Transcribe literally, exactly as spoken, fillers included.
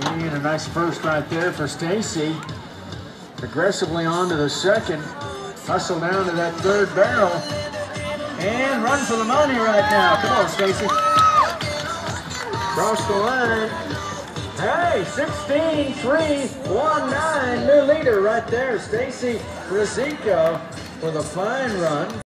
And a nice first right there for Stacy. Aggressively on to the second. Hustle down to that third barrel. And run for the money right now. Come on, Stacy. Cross the line. Hey, sixteen three one nine. New leader right there. Stacy Rosico with a fine run.